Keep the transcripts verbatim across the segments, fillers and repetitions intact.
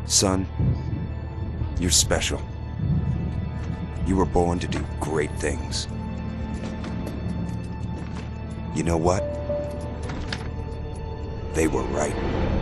Son, you're special. You were born to do great things. You know what? They were right.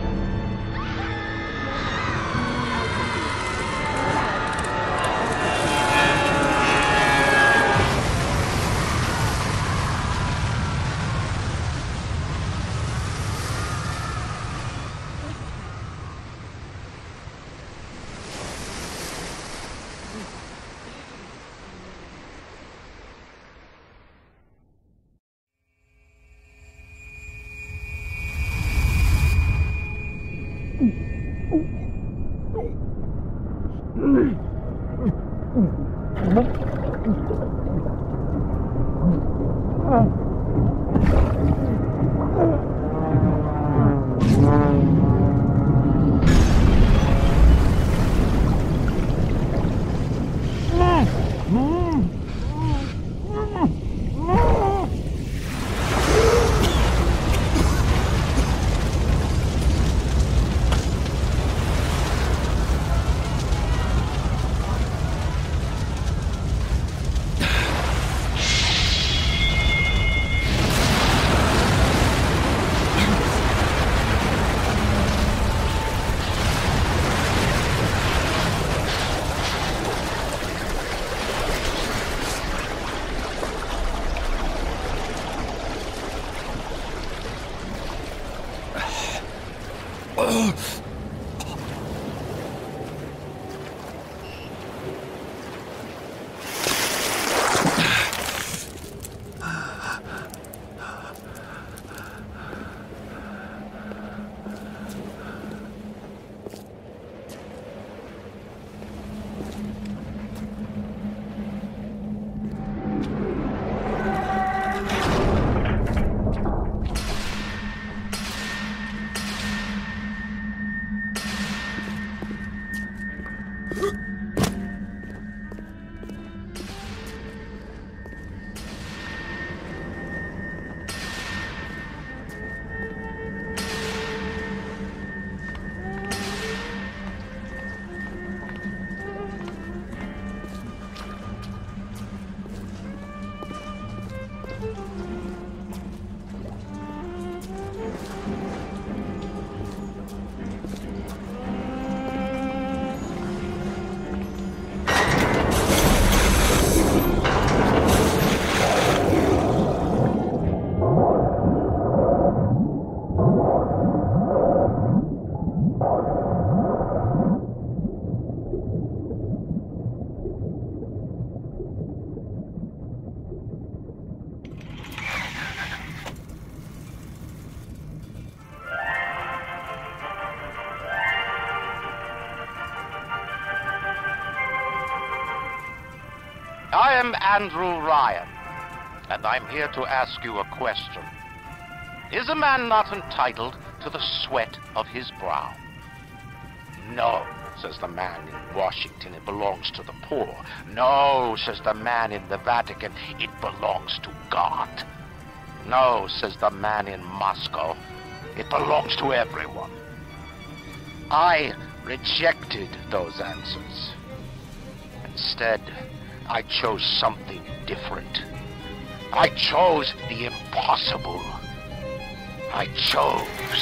I am Andrew Ryan, and I'm here to ask you a question. Is a man not entitled to the sweat of his brow? No, says the man in Washington, it belongs to the poor. No, says the man in the Vatican, it belongs to God. No, says the man in Moscow, it belongs to everyone. I rejected those answers. Instead, I chose something different. I chose the impossible. I chose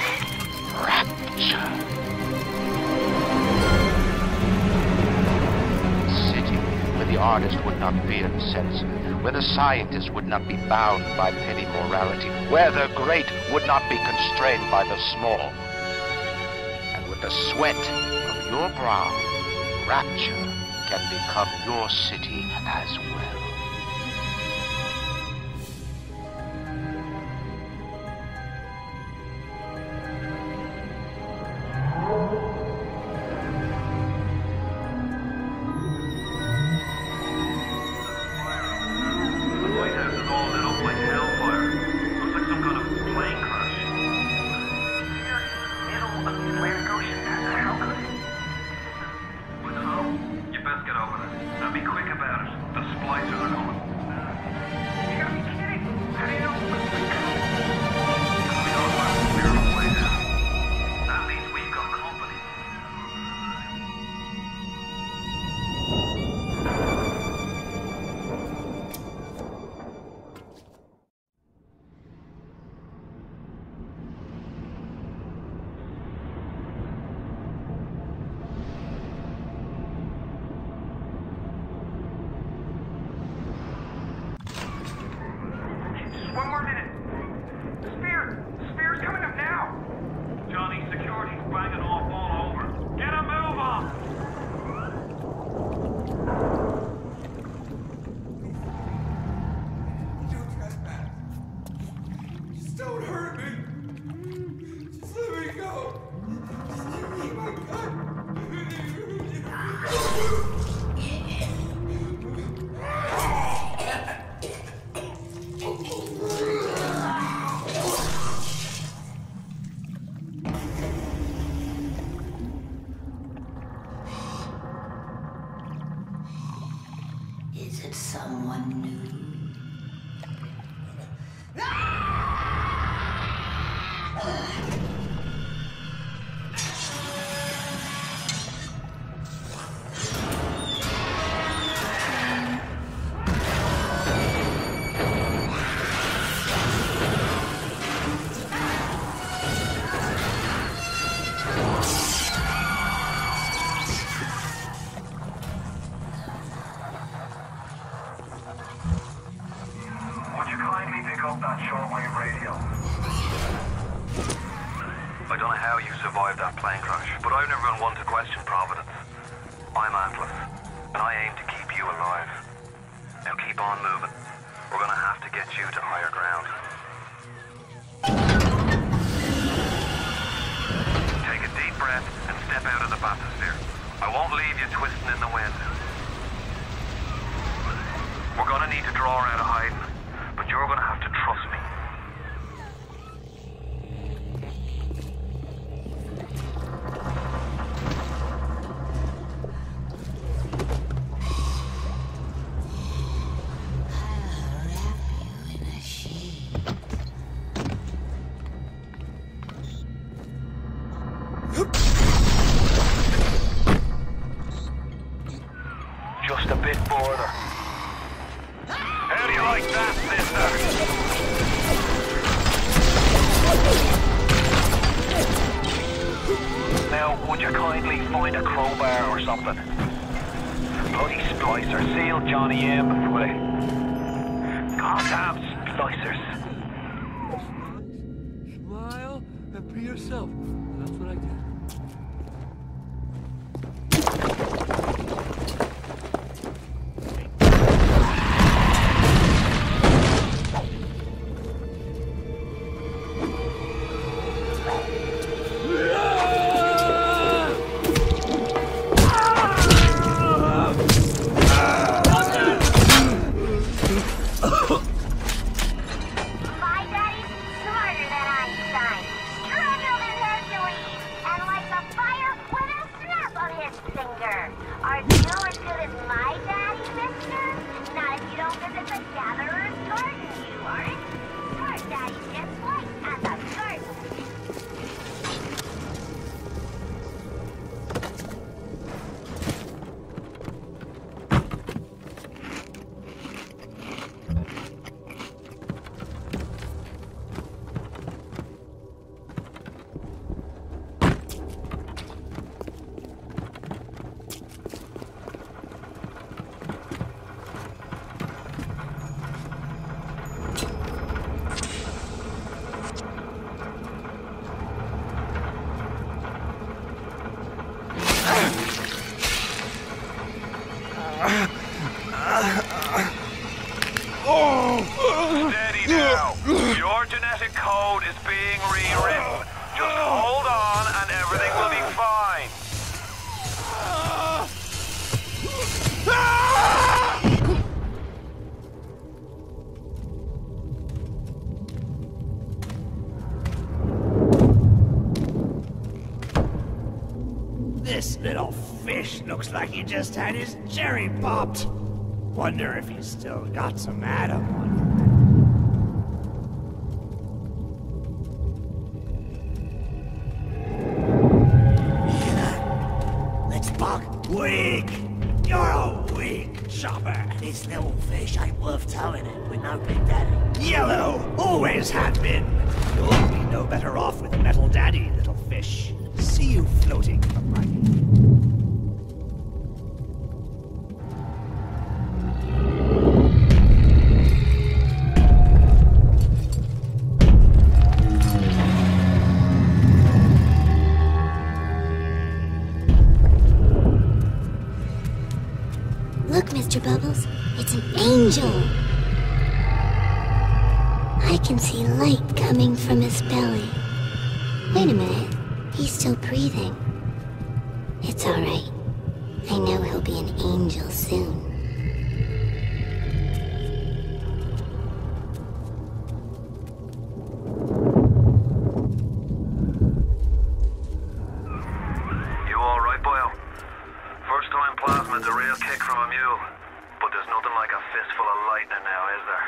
Rapture. A city where the artist would not fear the censor, where the scientist would not be bound by petty morality, where the great would not be constrained by the small. And with the sweat of your brow, Rapture can become your city as well. The White House is all lit up like hellfire. Looks like some kind of plane crash. Here, middle of the Atlantic Ocean. Helpless. With who? You best get over there. And be quick about it. The Splicers Is it someone new? Bloody Splicers, seal Johnny M before they... Goddamn Splicers. Smile and be yourself. That's what I did. Steady now. Your genetic code is being rewritten. Just hold on and everything will be fine. This little fish looks like he just had his cherry popped. Wonder if he's still got some Adam on him. Let's bug. Weak! You're a weak chopper. This little fish ain't worth towing it with no big daddy. Yellow! Always have been. You'll be no better off with metal daddy, little fish. See you floating from my... Look, Mister Bubbles, it's an angel. I can see light coming from his belly. Wait a minute, he's still breathing. It's all right. I know he'll be an angel soon. You all right, Boyle? First time plasmid's a real kick from a mule, but there's Nothing like a fistful of lightning now, is there?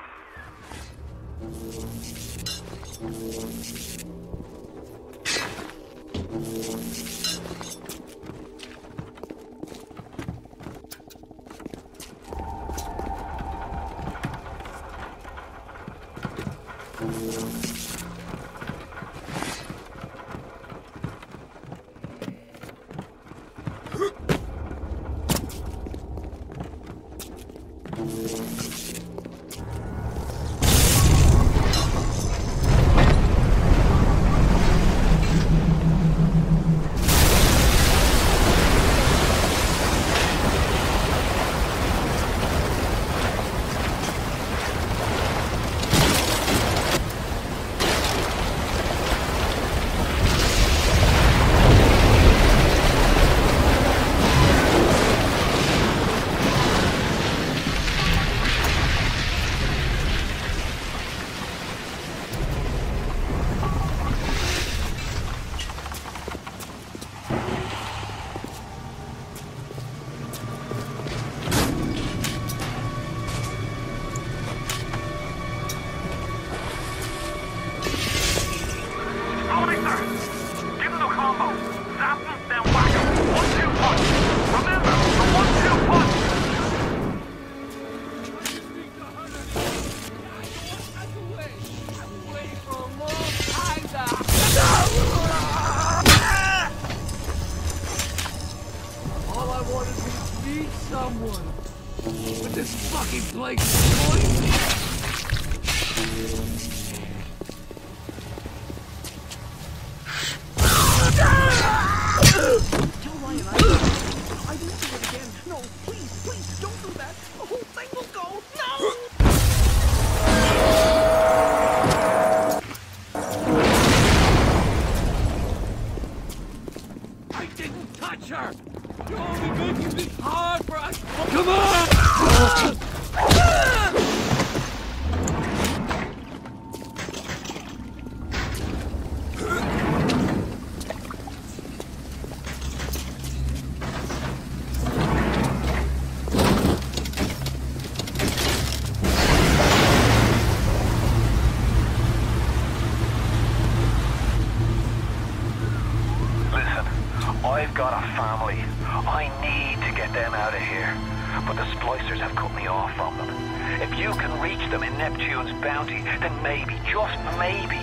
I've got a family. I need to get them out of here. But the Splicers have cut me off from them. If you can reach them in Neptune's bounty, then maybe, just maybe...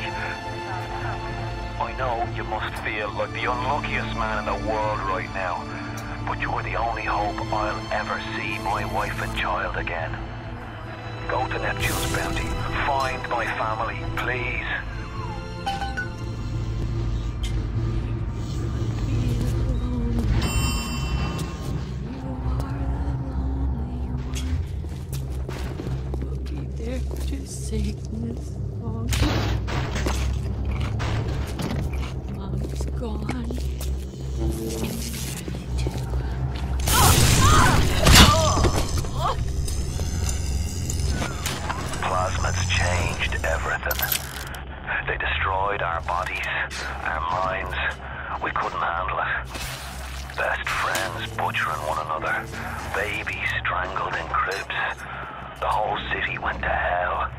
I know you must feel like the unluckiest man in the world right now. But you're the only hope I'll ever see my wife and child again. Go to Neptune's bounty. Find my family, please. Sickness. Oh. Mom's gone. Plasmids changed everything. They destroyed our bodies, our minds. We couldn't handle it. Best friends butchering one another. Babies strangled in cribs. The whole city went to hell.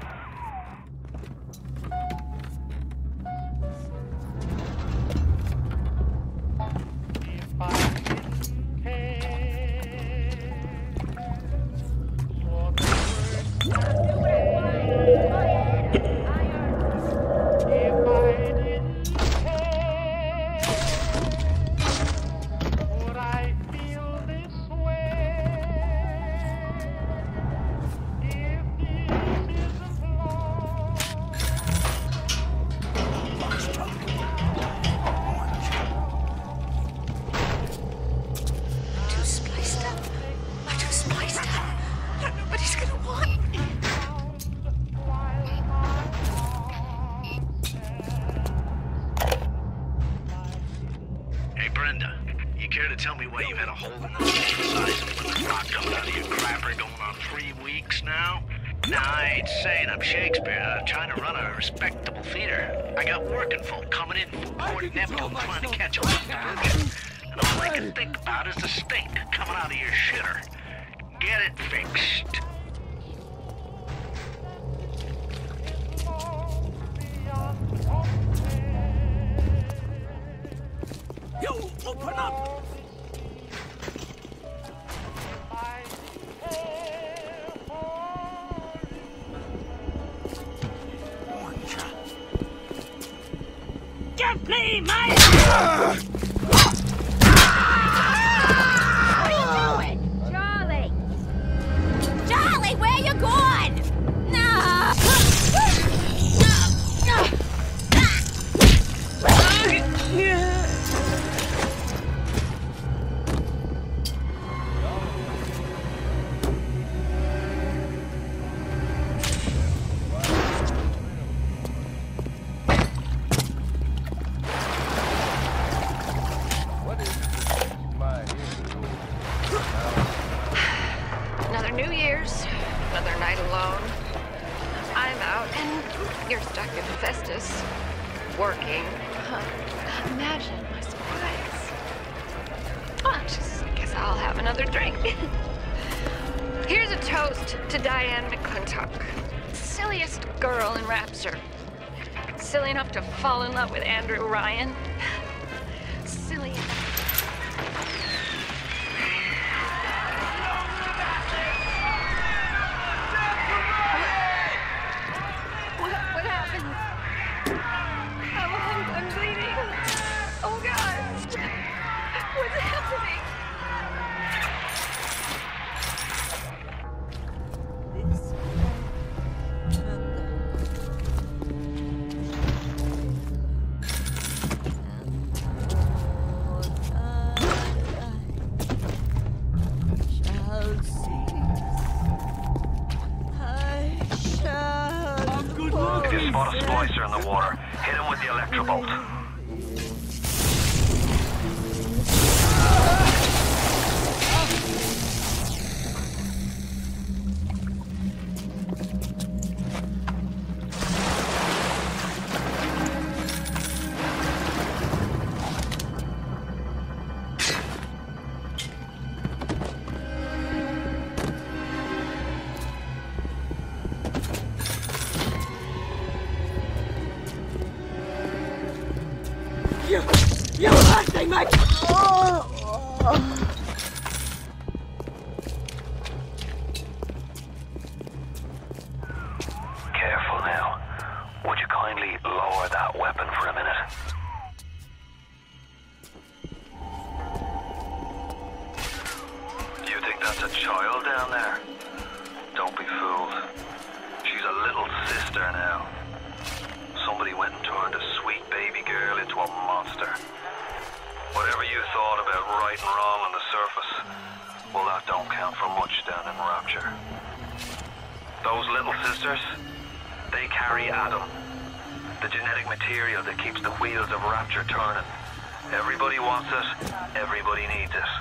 Tell me why you've had a hole in the size of a rock coming out of your crapper going on three weeks now? Nah, I ain't saying I'm Shakespeare. I'm trying to run a respectable theater. I got working folk coming in from Port Neptune trying to catch a look at the virgin. And all I can think about is the stink coming out of your shitter. get it fixed. You open up! Give me my... What are you doing? Charlie! Charlie, where you going? No! Another New Year's, another night alone. I'm out, and you're stuck in Festus, working. Huh. Imagine my surprise. Oh, just, I guess I'll have another drink. Here's a toast to Diane McClintock, silliest girl in Rapture. Silly enough to fall in love with Andrew Ryan. Silly enough. What, what happened? Oh, I'm, I'm bleeding. Oh, God. What's happening? If you spot a splicer in the water, hit him with the electrobolt. You... You're hurting me! Careful now. Would you kindly lower that weapon for a minute? You think that's a child down there? Don't be fooled. She's a little sister now. Somebody went and turned a sweet baby girl into a monster. Whatever you thought about right and wrong on the surface, well, that don't count for much down in Rapture. Those little sisters, they carry Adam, the genetic material that keeps the wheels of Rapture turning. Everybody wants it, everybody needs it.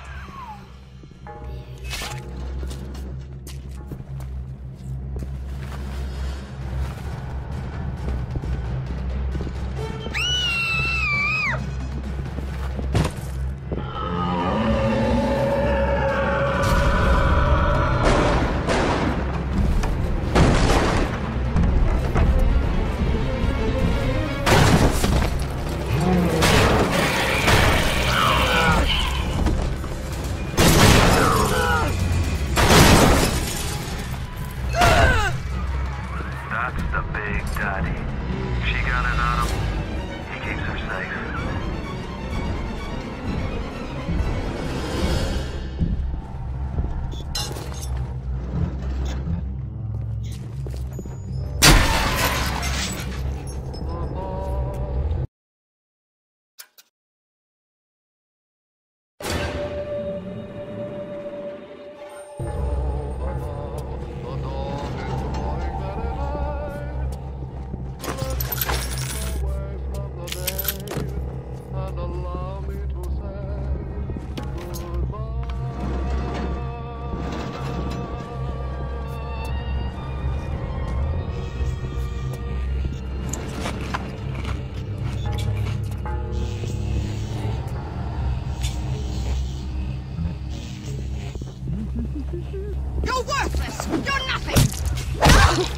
You're worthless! You're nothing!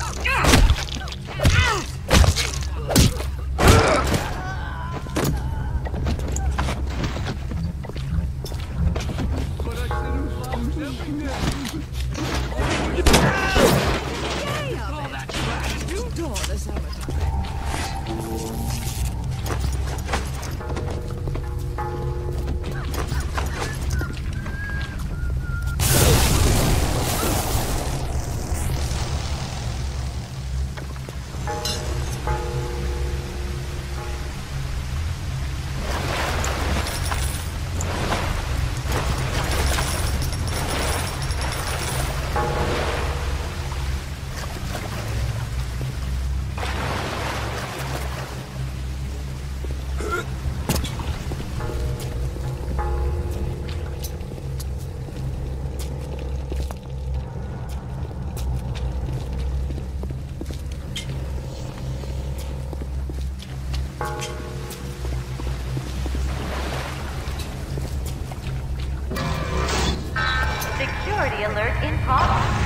Security alert in progress.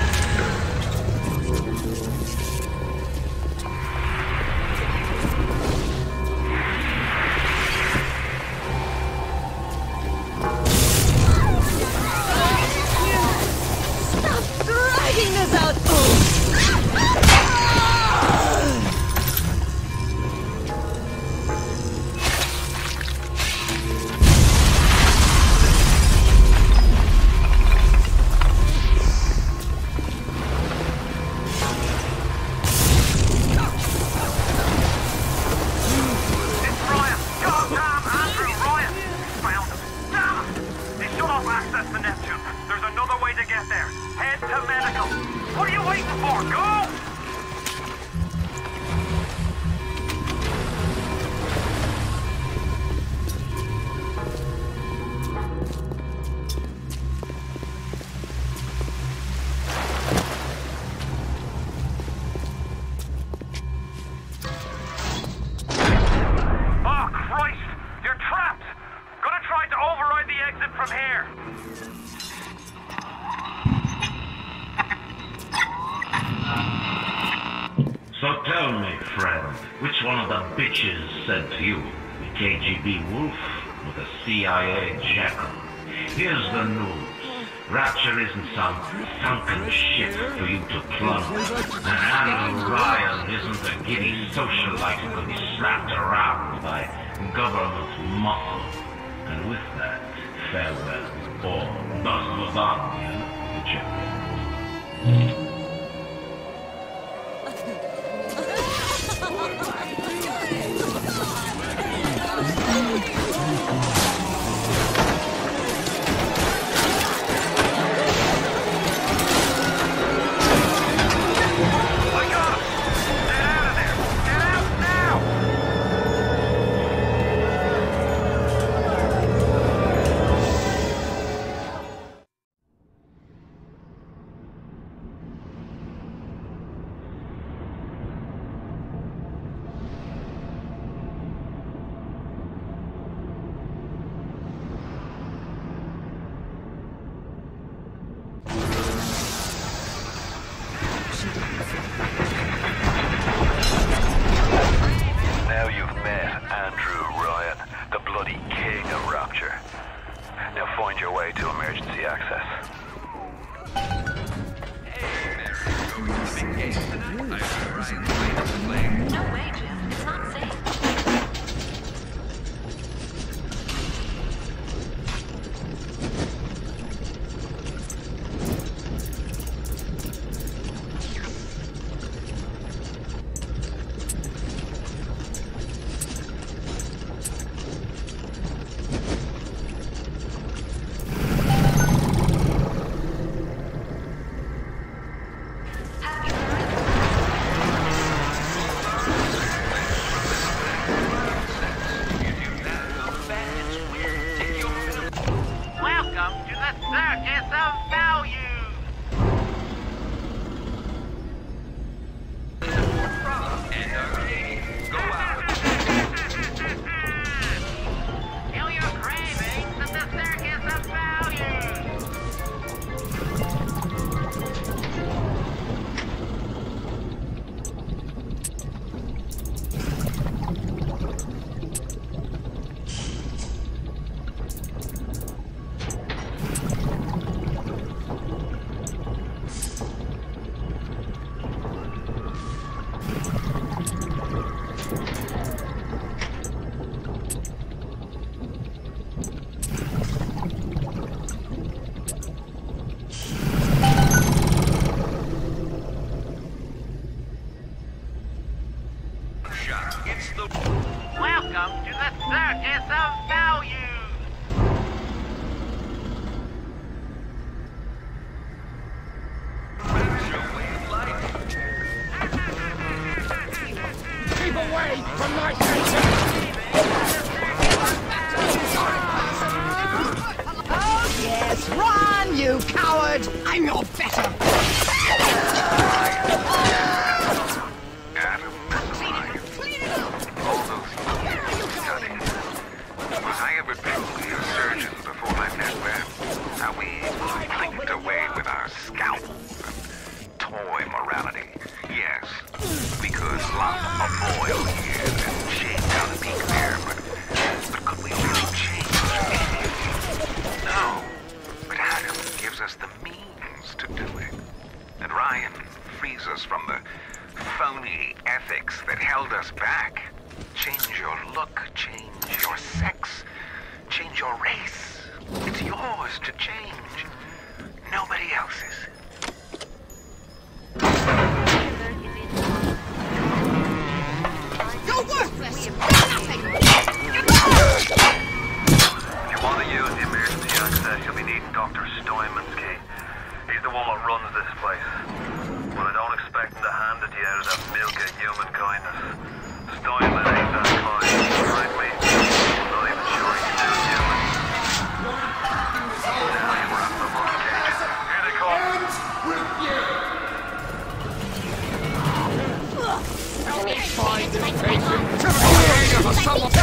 Stop dragging this out! Bitches sent to you, the K G B wolf or the C I A jackal. Here's the news. Rapture isn't some sunken ship for you to plunder. And Andrew Ryan isn't a giddy socialite who can be slapped around by government muscle. And with that, farewell, or Dos Vivant, whichever. Now you've met Andrew Ryan, the bloody king of Rapture. Now find your way to emergency access. No way, Jim. It's not safe. you coward! I'm your better! Adam Messamine. All those years of studying. Was I ever truly a surgeon before I met them? Are we blinked away with our scalpels and toy morality? Yes, we could lump a boil here and shave down a peak there, but, but could we really change anything? No, but Adam gives us the means to do it. And Ryan frees us from the phony ethics that held us back. Change your look, change your sex, change your race. It's yours to change. Nobody else's. You're worthless! You're nothing! If you want to use the emergency access, you'll be needing Doctor Steinman's key. He's the one that runs this place. But I don't expect him to hand it to you out of that milk of human kindness. Steinman ain't that kind, right me? I'm not even sure he's still human. Now you wrap them on cages. Here they come. Help me find this patient! Come on, someone!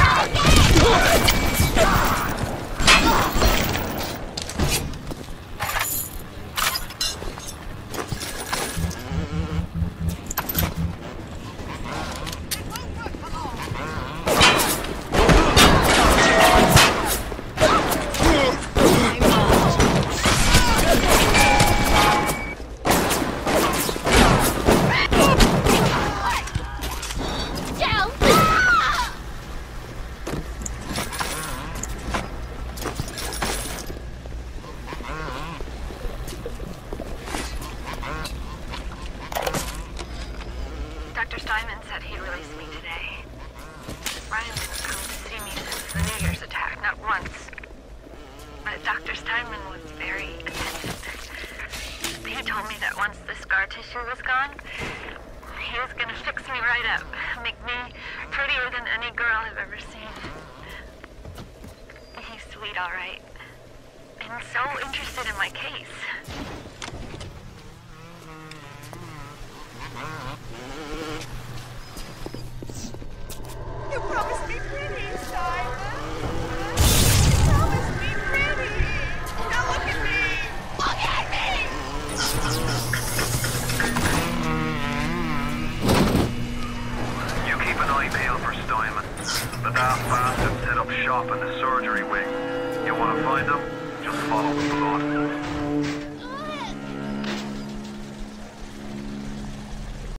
Doctor Steinman said he'd release me today. Ryan didn't come to see me since the New Year's attack, not once. But Doctor Steinman was very attentive. He told me that once the scar tissue was gone, he was gonna fix me right up, make me prettier than any girl I've ever seen. He's sweet, all right. And so interested in my case. You promised me pretty, Simon. You promised me pretty. Now look at me. Look at me. You keep an eye peeled for Steinman. The daft bastard set up shop in the surgery wing. You want to find him? Just follow the blood.